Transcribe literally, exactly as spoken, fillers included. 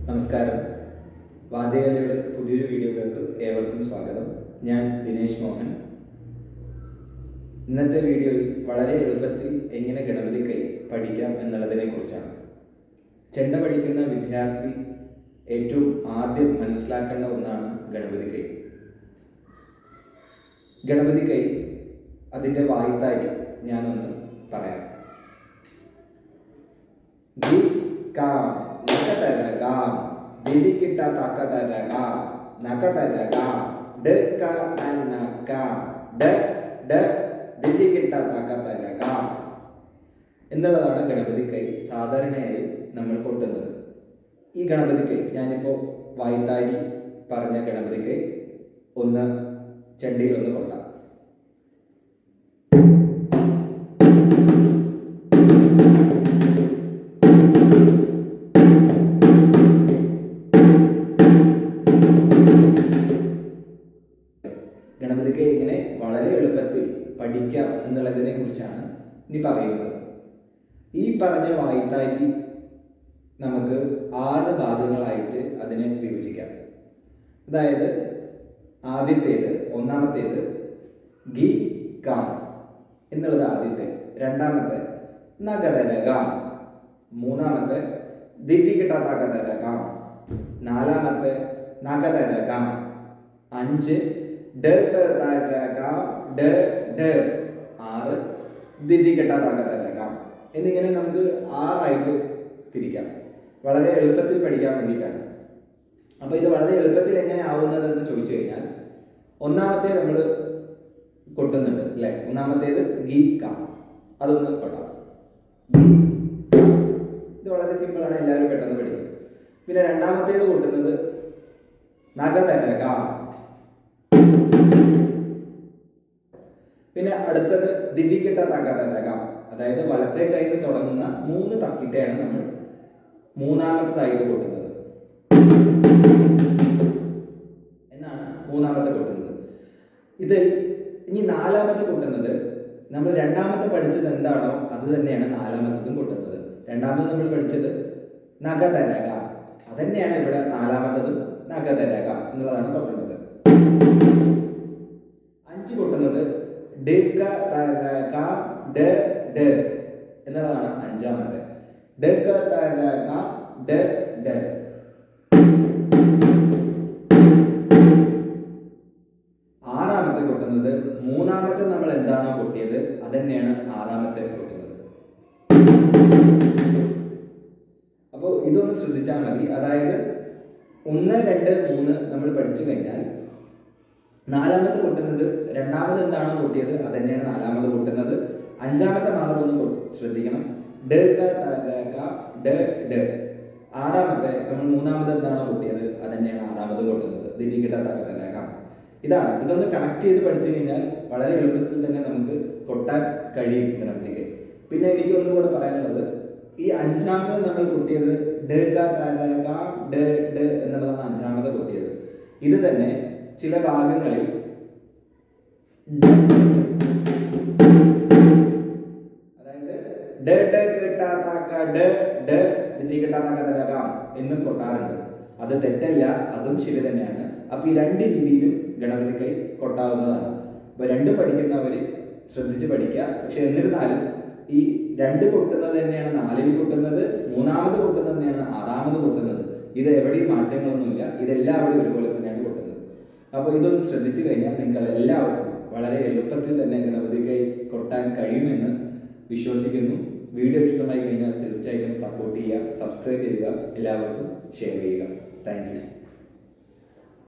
നമസ്കാരം. വാദ്യകലയുടെ പുതിയൊരു വീഡിയോയിലേക്ക് ഏവർക്കും സ്വാഗതം. ഞാൻ ദിനേശ് മോഹൻ. ഇന്നത്തെ വീഡിയോയിൽ വളരെ എളുപ്പത്തിൽ എങ്ങനെ ഗണപതി കൈ പഠിക്കാം എന്നുള്ളതിനെ കുറിച്ചാണ്. ചെണ്ട പഠിക്കുന്ന വിദ്യാർത്ഥി ഏറ്റവും ആദ്യം മനസ്സിലാക്കേണ്ട ഒന്നാണ് ഗണപതി കൈ. ഗണപതി കൈ അതിൻ്റെ വായ്ത്താരി ഞാനൊന്ന് പറയാം. ഗി കാം നകതരകാം ദിലികിട്ട തകതരകാം നകതരകാം ഡ ക ന ക ഡ ഡ ദിലികിട്ട തകതരകാം എന്നുള്ളതാണ് ഗണപതി കൈ സാധാരണയായി നമ്മൾ കൊട്ടുന്നത്. ഈ ഗണപതി കൈ ഞാനിപ്പോൾ വായ്ത്താരി പറഞ്ഞ ഗണപതി കൈ ഒന്ന് ചെണ്ടയിൽ ഒന്ന് കൊട്ടാം. ഗണപതി കൈ ഇങ്ങനെ വളരെ എളുപ്പത്തിൽ പഠിക്കാം എന്നുള്ളതിനെ കുറിച്ചാണ് ഇനി പറയുന്നത്. ഈ പറഞ്ഞ വായ്ത്താരി നമുക്ക് ആറ് ഭാഗങ്ങളായിട്ട് അതിനെ വിഭജിക്കാം. അതായത് ആദ്യത്തേത് ഒന്നാമത്തേത് ഗി കാം എന്നുള്ളത് ആദ്യത്തെ, രണ്ടാമത്തെ നഗതരകാം, മൂന്നാമത്തെ ദിലികിട്ട തകതരകാം, നാലാമത്തെ നഗതരകാം, അഞ്ച് ഡ തരകാം ഡ ഡ, ആറ് ദിലികിട്ട തകതരകാം എന്നിങ്ങനെ നമുക്ക് ആറായിട്ട് തിരിക്കാം. വളരെ എളുപ്പത്തിൽ പഠിക്കാൻ വേണ്ടിയിട്ടാണ്. അപ്പോൾ ഇത് വളരെ എളുപ്പത്തിൽ എങ്ങനെ ആവുന്നതെന്ന് ചോദിച്ചു കഴിഞ്ഞാൽ ഒന്നാമത്തെ നമ്മൾ കൊട്ടുന്നുണ്ട് അല്ലേ. ഒന്നാമത്തേത് ഗി കാം, അതൊന്ന് കൊട്ടാം. ഇത് വളരെ സിമ്പിളാണ്, എല്ലാവരും പെട്ടെന്ന് പഠിക്കും. പിന്നെ രണ്ടാമത്തേത് കൊട്ടുന്നത് നഗതരകാം. പിന്നെ അടുത്തത് ദിലികിട്ട തകതരകാം, അതായത് വലത്തെ കയ്യിൽ നിന്ന് തുടങ്ങുന്ന മൂന്ന് തക്കിട്ടയാണ് നമ്മൾ മൂന്നാമത്തേതായിട്ട് കൊട്ടുന്നത് എന്നാണ് മൂന്നാമത്തെ കൊട്ടുന്നത്. ഇത് ഇനി നാലാമത്തെ കൊട്ടുന്നത് നമ്മൾ രണ്ടാമത്തെ പഠിച്ചത് എന്താണോ അത് തന്നെയാണ് നാലാമത്തതും കൊട്ടുന്നത്. രണ്ടാമത് നമ്മൾ പഠിച്ചത് നഗതരകാം, അതന്നെയാണ് ഇവിടെ നാലാമത്തതും നഗതരകാം എന്നുള്ളതാണ് കൊട്ടുന്നത്. അഞ്ച് കൊട്ടുന്നത് ഡ ക തരകാം ഡ ഡ എന്നുള്ളതാണ് അഞ്ചാമത്തെ. ഡ ക തരകാം ഡ ഡ. ആറാമത്തെ കൊട്ടുന്നത് മൂന്നാമത്തെ നമ്മൾ എന്താണോ കൊട്ടിയത് അതന്നെയാണ് ആറാമത്തെ കൊട്ടുന്നത്. അപ്പോൾ ഇതൊന്ന് ശ്രദ്ധിച്ചാൽ മതി. അതായത് ഒന്ന് രണ്ട് മൂന്ന് നമ്മൾ പഠിച്ചു കഴിഞ്ഞാൽ നാലാമത്തെ കൊട്ടുന്നത് രണ്ടാമത് എന്താണോ കൊട്ടിയത് അതന്നെയാണ് നാലാമത് കൊട്ടുന്നത്. അഞ്ചാമത്തെ മാത്രം ഒന്ന് ശ്രദ്ധിക്കണം, ഡ ക തരക ഡ ഡ. ആറാമത്തെ നമ്മൾ മൂന്നാമത് എന്താണോ കൊട്ടിയത് അതന്നെയാണ് ആറാമത് കൊട്ടുന്നത്, ദിലികിട്ട തകതരകാം. ഇതാണ്. ഇതൊന്ന് കണക്ട് ചെയ്ത് പഠിച്ചു കഴിഞ്ഞാൽ വളരെ എളുപ്പത്തിൽ തന്നെ നമുക്ക് കൊട്ടാൻ കഴിയും ഗണപതിക്ക്. പിന്നെ എനിക്ക് ഒന്നുകൂടെ പറയാനുള്ളത്, ഈ അഞ്ചാമത് നമ്മൾ കൊട്ടിയത് ഡ ക തരകാം ഡ ഡ എന്നുള്ളതാണ് അഞ്ചാമത് കൊട്ടിയത്. ഇത് തന്നെ ചില ഭാഗങ്ങളിൽ അതായത് ഡ ഡ കിട്ട തക ഡ ഡ ദിലികിട്ട തകതരകാം എന്നും കൊട്ടാറുണ്ട്. അത് തെറ്റല്ല, അതും ശരി തന്നെയാണ്. അപ്പൊ ഈ രണ്ട് രീതിയിലും ഗണപതി കൈ കൊട്ടാവുന്നതാണ്. അപ്പൊ രണ്ട് പഠിക്കുന്നവര് ശ്രദ്ധിച്ച് പഠിക്കുക. പക്ഷെ എന്നിരുന്നാലും ഈ രണ്ട് കൊട്ടുന്നത് തന്നെയാണ് നാലിൽ കൊട്ടുന്നത്, മൂന്നാമത് കൊട്ടുന്നത് തന്നെയാണ് ആറാമത് കൊട്ടുന്നത്. ഇത് എവിടെയും മാറ്റങ്ങളൊന്നുമില്ല, ഇതെല്ലാവരും ഒരുപോലെ തന്നെയാണ് കൊട്ടുന്നത്. അപ്പോൾ ഇതൊന്ന് ശ്രദ്ധിച്ചു കഴിഞ്ഞാൽ നിങ്ങൾ എല്ലാവർക്കും വളരെ എളുപ്പത്തിൽ തന്നെ ഗണപതി കൈ കൊട്ടാൻ കഴിയുമെന്ന് വിശ്വസിക്കുന്നു. വീഡിയോ ഇഷ്ടമായി കഴിഞ്ഞാൽ തീർച്ചയായിട്ടും സപ്പോർട്ട് ചെയ്യുക, സബ്സ്ക്രൈബ് ചെയ്യുക, എല്ലാവർക്കും ഷെയർ ചെയ്യുക. Thank U.